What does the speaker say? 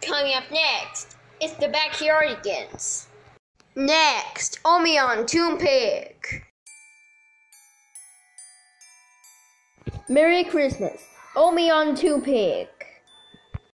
Coming up next, it's the Backyardigans. Next, only on Toon Pig. Merry Christmas, only on Toon Pig.